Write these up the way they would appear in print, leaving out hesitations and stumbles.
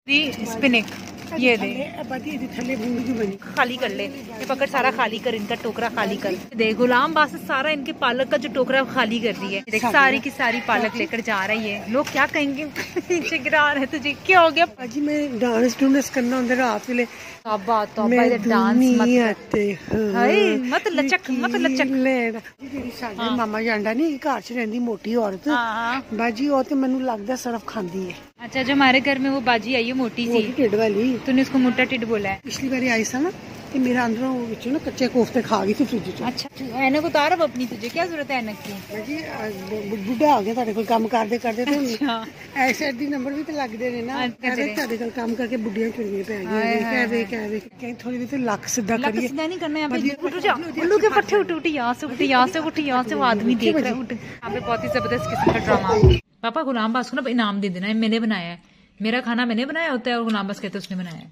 स्पिनिक ये दे खाली कर ले, ये पकड़ सारा खाली कर, इनका टोकरा खाली कर दे। गुलाम बास सारा इनके पालक का जो टोकरा खाली कर दी है, देख सारी की सारी पालक लेकर जा रही है। लोग क्या कहेंगे नीचे गिरा रहे तुझे, क्या हो गया? जी मैं डांस करना होंगे रात वेले, मत लचक मामा जांडा नहीं घर च रहिंदी मोटी औरत बाजी, वो तो मैनू लगदा सिर्फ खांदी है। अच्छा, जो हमारे घर में वो बाजी आई है मोटी सी ढिड वाली, तूने उसको मोटा ढिड बोला है। पिछली बारी आई सा ना ते मेरा अंदरों विचों ना कच्चे कोफ्ते खा गई थी फ्रिज च। अच्छा, ऐनक उतार अब अपनी, तुझे क्या जरूरत है ऐनक की? जी बुढ़ा हो गया तुहाडे कोल काम करदे करदे, तो ऐसे दी नंबर भी तो लगदे ने ना, तुहाडे कोल काम करके बुढ़ियां चुड़ियां पै गई कहवे कहीं थोड़ी भी तो लक सीधा करिए। सीधा नहीं करना यहाँ पे, उठ जा उल्लू के पट्टे, उठ यहाँ से, उठ यहाँ से, उठ यहाँ से, वो आदमी देख रहा है। उठ, यहाँ पे बहुत ही जबरदस्त किस्म का ड्रामा। पापा गुलाम बास को ना इनाम दे देना, मैंने बनाया है, मेरा खाना मैंने बनाया होता है और गुलाम बास कहते उसने बनाया है।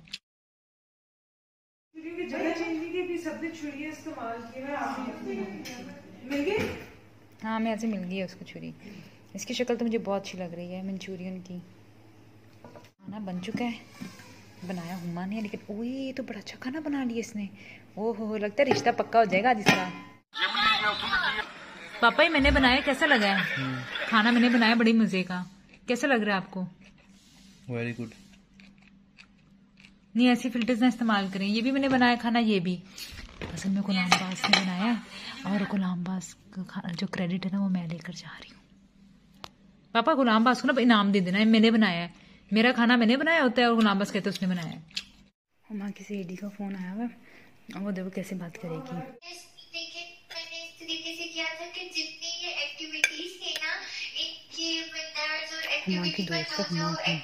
हाँ मैं ऐसे मिल गई है उसको छुरी। इसकी शक्ल तो मुझे बहुत अच्छी लग रही है, मंचूरियन की। खाना बन चुका है, बनाया हुमा ने, लेकिन ओए ये तो बड़ा अच्छा खाना बना लिया इसने। ओहो, लगता है रिश्ता पक्का हो जाएगा आज इसका। पापा ही मैंने बनाया, कैसा लगा है? खाना मैंने बनाया बड़ी मजे का, कैसा लग रहा है आपको? Very good. नहीं ऐसी फिल्टर्स ना इस्तेमाल करें, ये भी मैंने बनाया खाना, ये भी असल में गुलाम बास ने बनाया है, और गुलाम बास का जो क्रेडिट है ना वो मैं लेकर जा रही हूँ। पापा गुलाम बास को ना इनाम दे देना, मैंने बनाया है, मेरा खाना मैंने बनाया होता है और गुलाम बास कहते उसने बनाया है। हुमा किसी एडी का फोन आया हुआ, वो देखो कैसे बात करेगी। तरीके से किया था कि जितनी ये एक्टिविटीज थी ना, इनकी विनर्स और एक्टिविटी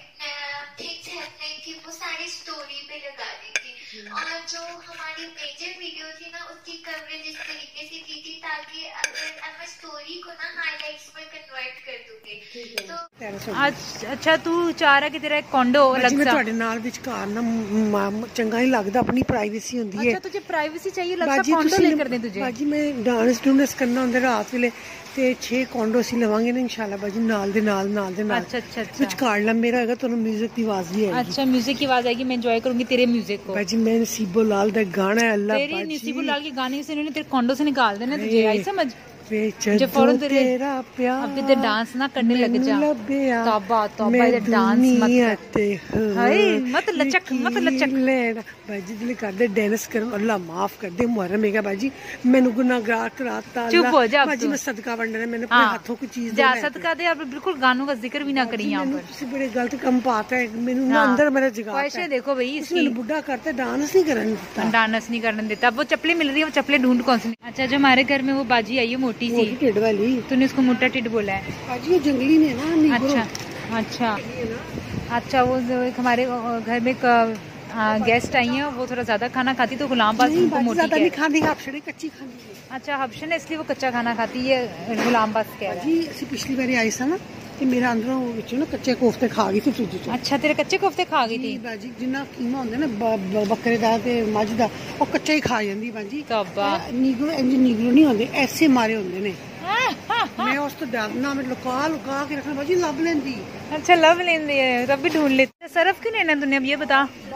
थी वो सारी स्टोरी पे लगा दी थी, और जो हमारी मेजर वीडियो थी ना उसकी कवरेज इस तरीके से की थी ताकि अगर मैं स्टोरी को ना हाइलाइट्स में कन्वर्ट कर दूंगी। तो आज अच्छा तू चाह रहा कि तेरा एक कॉन्डो अलग सा ਤੁਹਾਡੇ ਨਾਲ ਵਿਚਕਾਰ ਨਾ ਚੰਗਾ ਨਹੀਂ ਲੱਗਦਾ, अपनी प्राइवेसी होती है। अच्छा तुझे प्राइवेसी चाहिए, लगता है कॉन्डो लेकर दे तुझे। बाजी मैं डांस करना होंगे रात वेले ते 6 कॉन्डो ਅਸੀਂ ਲਵਾਂਗੇ ਨਾ इंशाल्लाह बाजी, ਨਾਲ ਦੇ ਨਾਲ अच्छा अच्छा अच्छा ਵਿਚਕਾਰ ਲਾ ਮੇਰਾ ਹੈਗਾ, ਤੁਹਾਨੂੰ म्यूजिक ਦੀ आवाज भी आएगी। अच्छा म्यूजिक की आवाज आएगी, मैं एंजॉय करूंगी तेरे म्यूजिक को। बाजी मैं नसीबो लाल का गाना है अल्लाह तेरी नसीबो लाल के गाने से इन्होंने तेरे कॉन्डो से निकाल देना तुझे, आई समझ? जो फौरन तेरा प्यार अब तेरे डांस ना करने लग जा। तौबा तौबा, ये डांस मत हाय, मत लचक बाजी दिल कर दे डांस कर, अल्लाह माफ कर दे, मुहर्रम है बाजी, मैंने गुनाहगार कराता। चुप हो जा बाजी, मैं सदका वंडना, मैंने अपने हाथों की चीज जा सदका दे, और बिल्कुल गानों का जिक्र भी ना करी यहाँ पर। किसी बड़े गलत काम पाता है, मैंने ना अंदर मेरा जगा वैसे देखो भाई इसकी बुढ़ा करते डांस नहीं करने देता, डांस नहीं करने देता। वो चप्पलें मिल रही है, वो चप्पलें ढूंढ कौन सी। अच्छा जो हमारे घर में वो बाजी आई है मोटी सी ढिड वाली, तूने उसको मोटा टिड बोला है? बाजी जंगली ने ना। अच्छा अच्छा वो हमारे घर में गेस्ट आई हैं, वो थोड़ा ज्यादा खाना खाती तो गुलाम बास उनको मोटी नहीं खाती, हबशे कच्ची खाती। अच्छा हबशे ने इसलिए वो कच्चा खाना खाती है, गुलाम बास कह रहा है। जी ਅਸੀਂ पिछली बारी आई सा ना ਤੇ ਮੇਰਾ ਅੰਦਰੋਂ ਵਿੱਚੋਂ ਨਾ ਕੱਚੇ ਕੋਫਤੇ ਖਾ ਗਈ ਸੀ ਫ੍ਰਿਜ ਚ। अच्छा तेरे कच्चे कोफ्ते खा गई थी? ਬਾਜੀ ਜਿੰਨਾ ਕੀਮਾ ਹੁੰਦਾ ਨਾ ਬੱਕਰੇ ਦਾ ਤੇ ਮੱਝ ਦਾ, ਉਹ ਕੱਚਾ ਹੀ ਖਾ ਜਾਂਦੀ ਬਾਜੀ। ਤੌਬਾ, ਨੀਗਰੋ ਇੰਜ ਨੀਗਰੋ ਨਹੀਂ ਹੁੰਦੇ, ਐਸੇ ਮਾਰੇ ਹੁੰਦੇ ਨੇ। मैं उस तो डरना, मैं लुका के रखना बाजी, लब लेंदी। अच्छा लब लेंदी है, तब भी ढूंढ लेते। सरफ क्यों लेना तूने, अब ये बता।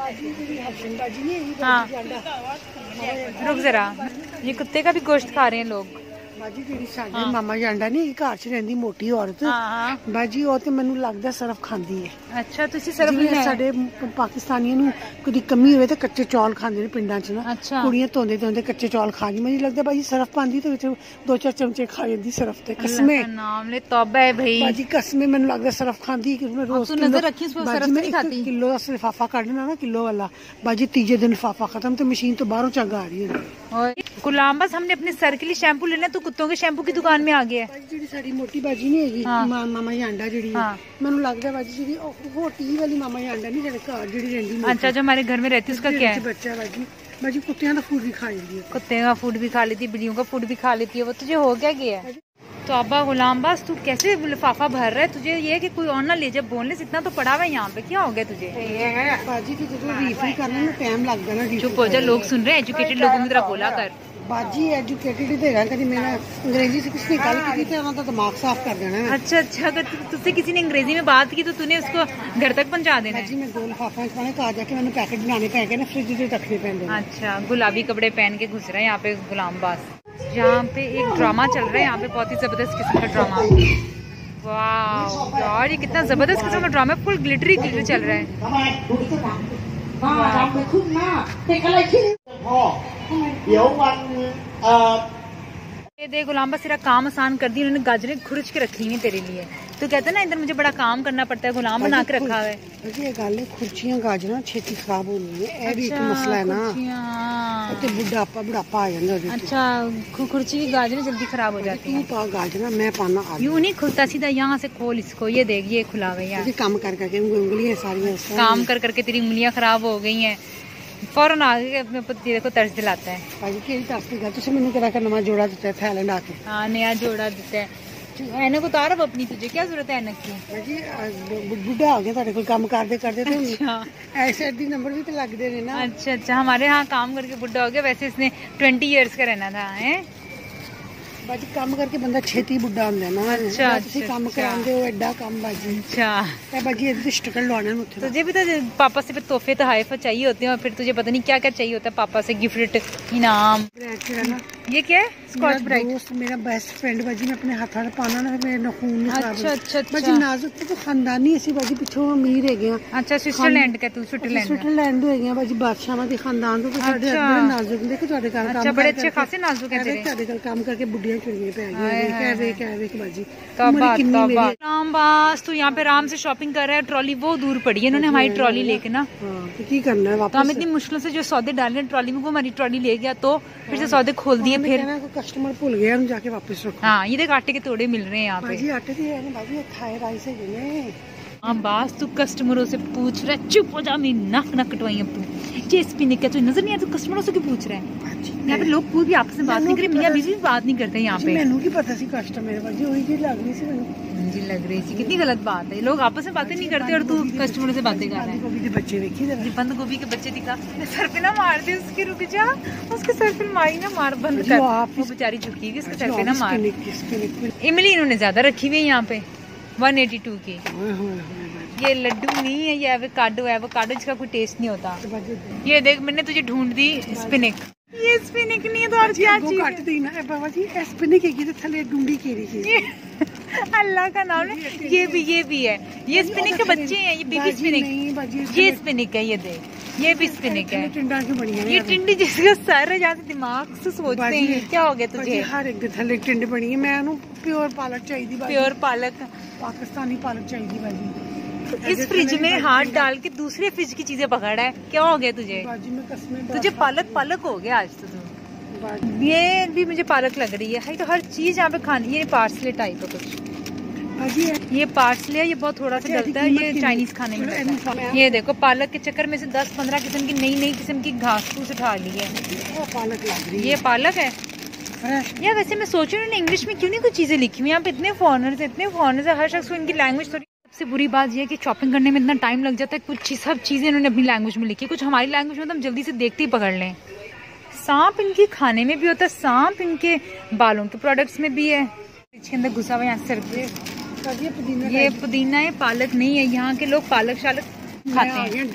हाँ रुक जरा, ये कुत्ते का भी गोश्त खा रहे हैं लोग। बाजी ਜਿਹੜੀ ਸਾਡੇ ਮਾਮਾ ਜਾਂਡਾ ਨਹੀਂ ਘਰ ਚ ਰਹਿੰਦੀ ਮੋਟੀ ਔਰਤ, ਬਾਜੀ ਉਹ ਤੇ ਮੈਨੂੰ ਲੱਗਦਾ ਸਿਰਫ ਖਾਂਦੀ ਹੈ। ਅੱਛਾ ਤੁਸੀਂ ਸਿਰਫ ਸਾਡੇ ਪਾਕਿਸਤਾਨੀਆਂ ਨੂੰ ਕਦੀ ਕਮੀ ਹੋਵੇ ਤਾਂ ਕੱਚੇ ਚੌਲ ਖਾਂਦੇ ਨੇ ਪਿੰਡਾਂ ਚ ਨਾ, ਕੁੜੀਆਂ ਧੋਂਦੇ ਕੱਚੇ ਚੌਲ ਖਾ ਜੀ। ਮੈਨੂੰ ਲੱਗਦਾ ਬਾਜੀ ਸਿਰਫ ਪਾਉਂਦੀ ਤੇ ਵਿੱਚ 2-4 ਚਮਚੇ ਖਾ ਜਾਂਦੀ ਸਿਰਫ ਤੇ। ਕਸਮੇ ਨਾਮ ਲੈ ਤੌਬਾ ਹੈ ਭਾਈ ਬਾਜੀ, ਕਸਮੇ ਮੈਨੂੰ ਲੱਗਦਾ ਸਿਰਫ ਖਾਂਦੀ ਕਿ ਮੈਂ ਰੋਜ਼ ਨਜ਼ਰ ਰੱਖੀ ਉਸ ਪਰ ਸਿਰਫ ਨਹੀਂ ਖਾती। ਕਿਲੋ ਦਾ ਲਿਫਾਫਾ ਕੱਢਣਾ ਨਾ, ਕਿਲੋ ਵਾਲਾ ਬਾਜੀ, ਤੀਜੇ ਦਿਨ ਲਿਫਾਫਾ ਖਤਮ ਤੇ ਮਸ਼ੀਨ ਤੋਂ ਬਾਹਰੋਂ ਚੱਗ ਆ ਰਹੀ ਹੁੰਦੀ। गुलाम बस हमने अपने सर के लिए शैम्पू लेना, तू कुत्तों के शैम्पू की दुकान में आ गया है। ਜਿਹੜੀ ਸਾਡੀ ਮੋਟੀ ਬਾਜੀ ਨਹੀਂ ਹੈਗੀ ਮਾਮਾ ਜਾਂਡਾ, ਜਿਹੜੀ ਮੈਨੂੰ ਲੱਗਦਾ ਬਾਜੀ ਜਿਹੜੀ ਉਹ ਟੀ ਵਾਲੀ ਮਾਮਾ ਜਾਂਡਾ ਨਹੀਂ, ਜਿਹੜੇ ਘਰ ਜਿਹੜੀ ਰਹਿੰਦੀ। अच्छा जो हमारे घर में रहती है उसका क्या है? बच्चा बाजी कुत्तियों का फूड भी खा लेती है, कुत्ते का फूड भी खा लेती है, बिल्लियों का फूड भी खा लेती है। वो तुझे हो क्या गया है? तो अब्बा गुलाम बास तू कैसे लिफाफा भर रहा है? तुझे ये है कि कोई और ना ले जाए, बोनलेस इतना तो पड़ा हुआ है यहाँ पे, क्या हो गया तुझे? बाजी की जो रीफिल करने में टाइम लगता है ना। चुप हो जा, लोग सुन रहे हैं, एजुकेटेड लोगों की तरह बोला कर। बाजी एजुकेटेड ही देगा कभी मेरा अंग्रेजी से किसने गल की थी तो दिमाग साफ कर देना है। अच्छा अच्छा, अगर तुझसे किसी ने अंग्रेजी में बात की तो तूने उसको घर तक पहुंचा देना है। जी मैं 2 लिफाफा पाने कहा जाके मैंने पैकेट बनाने पैके ना फ्रिज में रखने पैंदे। अच्छा, गुलाबी कपड़े पहन के घुस रहे हैं यहाँ पे गुलाम बास। यहाँ पे एक ड्रामा चल रहा है, यहाँ पे बहुत ही जबरदस्त किस्म का ड्रामा। वाह यार, ये कितना जबरदस्त किस्म का ड्रामा है, फुल ग्लिटरी ग्लिटर चल रहा है। ये देख गुलाम बस तेरा काम आसान कर दी उन्होंने, गाजरें खुरच के रखी हुई तेरे लिए। तो कहते ना इधर मुझे बड़ा काम करना पड़ता है, गुलाम बना के रखा है। ये गल है खुर्चियां गाजरा छेती खराब हो रही है, भी एक मसला है ना, तो बुढ़ापा आ जाता है। अच्छा, खुर्ची की गाजरें जल्दी खराब हो जाती है। पा गाजरा मैं पाना यूं नहीं खुलता, सीधा यहाँ से खोल इसको। ये देख ये खुला हुआ है, काम कर करके उंगलियां सारी काम कर करके तेरी उंगलियां खराब हो गई हैं। फौरन आगे अपने पति को तरस दिलाता है। भाजी केड़ी तरस दिला तुसी मैनू करा कर नवा जोड़ा दिता है थाईलैंड आके। हां, नया जोड़ा दिता है। ऐनक उतार अब अपनी, तुझे क्या जरूरत है ऐनक की? भाजी बुढ़ा हो गया तारे कोल काम करदे करदे तो ऐसे दी नंबर भी तो लगदे ने ना। अच्छा अच्छा, हमारे यहाँ काम करके बुढ़ा हो गया, वैसे इसने 20 इयर्स का रहना था। हैं बाजी काम करके बंदा छेती बुढ़ा होंदा ना। अच्छा, तुसी काम करांदे हो एडा काम बाजी। अच्छा, ए बाजी इधर स्टिकर लवाने में उथे तुझे भी तो पापा से फिर तोहफे तोहफे चाहिए होते हैं, और फिर तुझे पता नहीं क्या क्या चाहिए होता है पापा से, गिफ्ट इनाम। ये क्या है? Scotch Brite. दोस्त मेरा बेस्ट फ्रेंड बाजी, मैं अपने हाथ में पाना ना मेरे नखून नहीं खराब। अच्छा अच्छा बाजी नाजुक तो खानदानी ऐसी बाजी पिछों अमीर है गया। अच्छा, स्विट्जरलैंड का तू? स्विट्जरलैंड हो गया बाजी, बादशाह दी खानदान तो साडे बड़े नाजुक देखो ਤੁਹਾਡੇ ਘਰ काम। अच्छा, बड़े अच्छे खासे नाजुक है तेरे। ਤੁਹਾਡੇ ਘਰ काम करके बुढ़ियां चुड़ियां पे आ गई कहवे बाजी। तौबा राम बास, तू यहाँ पे आराम से शॉपिंग कर रहा है, ट्रॉली वो दूर पड़ी है, इन्होंने हमारी ट्रॉली लेके ना। तो की करना है वापस? तो हम इतनी मुश्किल से जो सौदे डाले ट्रॉली में, वो हमारी ट्रॉली ले गया, तो फिर से सौदे खोल दिए। फिर कस्टमर भूल गया, हम जाके वापस रखो। हाँ, ये देख आटे के तोड़े मिल रहे हैं यहाँ पे। बाजी आटे के है ना बाजी, थाई राइस है ने। हाँ बास, तू कस्टमरों से पूछ रहा है, चुप हो जा, मेरी नाक ना कटवाई अब तू। स्पिनिक का तुझे नजर नहीं आया, तू कस्टमरों से क्यों पूछ रहा है? यहाँ पे लोग कोई भी आपस में बात नहीं करे, मियां बीवी भी बात नहीं करते यहाँ पे। मैनू की पता सी कस्टमर बाजी वही चीज लग रही सी मैनू। जी लग रही थी, कितनी गलत बात है, लोग आपस में बातें नहीं करते और तू कस्टमरों से बातें कर रहा है। गोभी के बच्चे देखी जरा, बंद गोभी के बच्चे दिखा, सर पे ना मार दे उसके, रुक जा, उसके सर पे मारी ना, मार बंद कर, वो बेचारी झुकी हुई, उसके सर पे ना मार। इमली इन्होंने ज्यादा रखी हुई है यहाँ पे 182 की। ये लड्डू नहीं है, ये एवोकाडो है, एवोकाडो जिसका कोई टेस्ट नहीं होता। ये देख मैंने तुझे ढूंढ दी स्पिनिक, ये स्पिनिक नहीं है तो और क्या चीज काट दी ना बाबा जी, स्पिनिक है ये थले डूंडी केरी चीज। अल्लाह का नाम है। ये भी है, ये स्पिनिक के बच्चे हैं, ये बेबी स्पिनिक, ये स्पिनिक है, ये देख ये भी स्पिनिक है। टिंडा क्यों बनी है? ये टिंडी जिसका सर है, जहाँ से दिमाग से सोचते हैं। क्या हो गया तुझे? हर एक थले टिंड बनी है। मैं प्योर पालक चाहिए, प्योर पालक, पाकिस्तानी पालक चाहिए बाजी। इस फ्रिज में हाथ डाल के दूसरे फ्रिज की चीजें पकड़ा है, क्या हो गया तुझे? तुझे पालक हो गया आज तो तू। ये भी मुझे पालक लग रही है, तो हर चीज यहाँ पे खानी। ये पार्सले टाइप है कुछ, ये पार्सले है, ये बहुत थोड़ा सा डलता है, ये चाइनीज खाने में डलता है। ये देखो पालक के चक्कर में से 10-15 किस्म की नई किस्म की घास फूस उठा ली है। पालक लग रही है, ये पालक है यार। वैसे मैं सोच रही हूँ इंग्लिश में क्यों नहीं कुछ चीजें लिखी हुई, यहाँ पे इतने फॉरेनर्स है, हर शख्स को इनकी लैंग्वेज थोड़ी। सबसे बुरी बात यह है कि शॉपिंग करने में इतना टाइम लग जाता है, कुछ सब चीजें इन्होंने अपनी लैंग्वेज में लिखी, कुछ हमारी लैंग्वेज में तो हम जल्दी से देखते ही पकड़ लें। सांप इनके खाने में भी होता है, सांप इनके बालों के प्रोडक्ट्स में भी है, इसके अंदर घुसा हुआ यहाँ सर पे। ये पुदीना है, पालक नहीं है। यहाँ के लोग पालक शालक खाते हैं।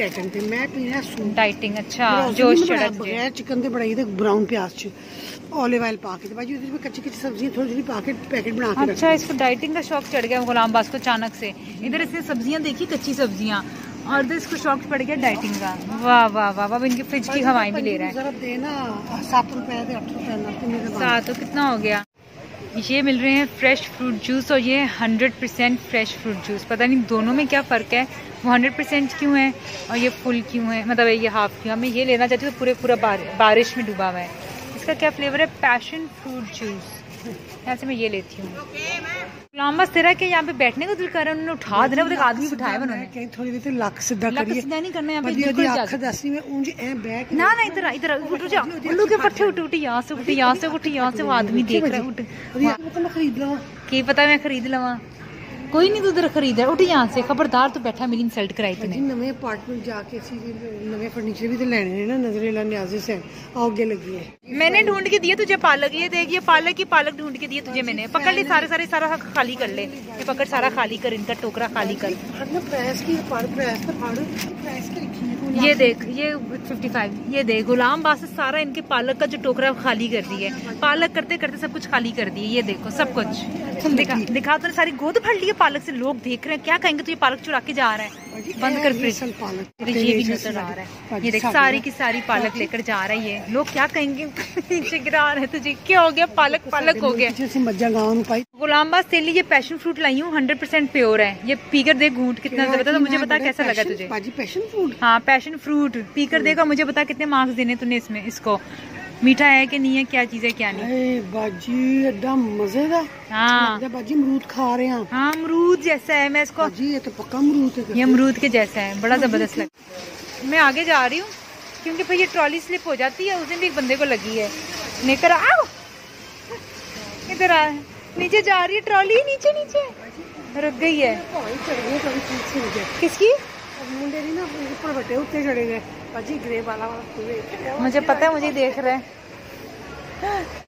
डाइटिंग अच्छा, जोश चढ़ा चिकन बनाई ब्राउन प्याज ऑलिव ऑयल पाके कच्ची सब्जियां थोड़ी पाके पैकेट बना के। अच्छा, इसको डाइटिंग का शौक चढ़ गया गुलाम बास को अचानक से। इधर इसने सब्जियां देखी, कच्ची सब्जियां, और इधर इसको शौक पड़ गया डाइटिंग का। वाह वाह वाह वाह, इनके फ्रिज की हवाएं भी ले रहा है। 7 रुपए 8 रुपए 7 तो कितना हो गया। ये मिल रहे हैं फ्रेश फ्रूट जूस, और ये 100% फ्रेश फ्रूट जूस। पता नहीं दोनों में क्या फ़र्क है, वो 100% क्यों है और ये फुल क्यों है, मतलब ये हाफ क्यों। मैं ये लेना चाहती हूँ तो पूरा बारिश में डूबा हुआ है। इसका क्या फ्लेवर है? Passion fruit juice. ऐसे मैं ये लेती हूँ। गुलाम तेरा के यहाँ पे बैठने को दिल कर रहा है, उन्होंने उठा देना, वो आदमी बिठाया उन्होंने। थोड़ी देर लक सीधा करिए, सीधा नहीं करना यहाँ पे। ना इधर उठ जा, उल्लू के पट्टे उठ यहाँ से वो आदमी देख रहा है। खरीद लवा, की पता मैं खरीद लवा। कोई नहीं, तू उधर खरीद है, उठ यहाँ से, खबरदार तू बैठा, मेरी इंसल्ट कराई जी तूने। नवे अपार्टमेंट जाके नवे फर्नीचर भी तो लेने हैं ना, नजरेला न्याज़े से आगे लगी है। मैंने ढूंढ के दिए तुझे पालक, ये देख, ये पालक की पालक ढूंढ के दिए तुझे मैंने। पकड़ ले सारा खाली कर ले, ये पकड़ सारा खाली कर, इनका टोकरा खाली कर। प्रेस की प्रेस तो फाड़ो, प्रेस की रखी है। ये देख, ये 55, ये देख गुलाम बास सारा इनके पालक का जो टोकरा खाली कर दिया है। पालक करते करते सब कुछ खाली कर दिए, ये देखो सब कुछ। दिखा तूने सारी गोद भर ली है पालक से, लोग देख रहे हैं, क्या कहेंगे तुझे पालक चुरा के जा रहा है। बंद कर फ्रिज। ये भी नजर आ रहा है, ये देख सारी की सारी पालक लेकर जा रहा है ये, लोग क्या कहेंगे। नीचे गिरा रहे तुझे, क्या हो गया, पालक पालक हो गया। गुलाम बास तेरे लिए ये पैशन फ्रूट लाई हूँ, 100% प्योर है, ये पीकर देख घूंट कितना जबरदस्त। तो मुझे बता कैसा लगा तुझे। पैशन फ्रूट, हाँ पैशन फ्रूट पीकर देखा, मुझे बता कितने मार्क्स देने तूने इसमें, इसको मीठा है कि नहीं है, क्या चीज है क्या नहीं। बाजी एकदम मजेदार। हाँ बाजी अमरूद खा रहे हैं। हाँ अमरूद जैसा है, मैं इसको, बाजी ये तो पक्का अमरूद है, ये अमरूद के जैसा है, बड़ा जबरदस्त लगा। मैं आगे जा रही हूँ क्योंकि भाई ये ट्रॉली स्लिप हो जाती है, उस दिन भी एक बंदे को लगी है। लेकर आओ, इधर आ, नीचे जा रही है ट्रॉली, नीचे नीचे रुक गई है। किसकी? मुंडे नहीं ना ऊपर बैठे, उत्ते चढ़े गए। बाजी ग्रे वाला मुझे पता है, मुझे देख रहे हैं।